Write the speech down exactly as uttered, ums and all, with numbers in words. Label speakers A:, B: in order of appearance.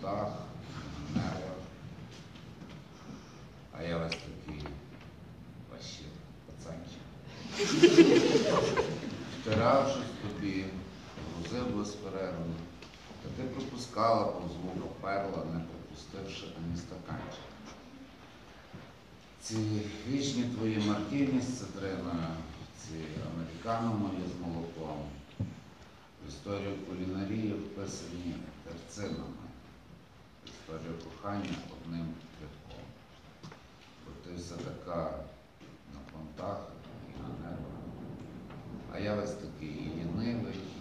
A: понтах, на нервах. А я весь такий ващий пацанчик. Втиравшись тобі, грузив безперервно, та ти пропускала повз вуха перла, не пропустивши ані стаканчик. Ці вічні твої мартіні з цитриною, ці американо мої з молоком, в історію кулінарії вписані терцинами, в історію кохання одним рядком. Бо ти все така на понтах і на нервах, а я весь такий і лінивий,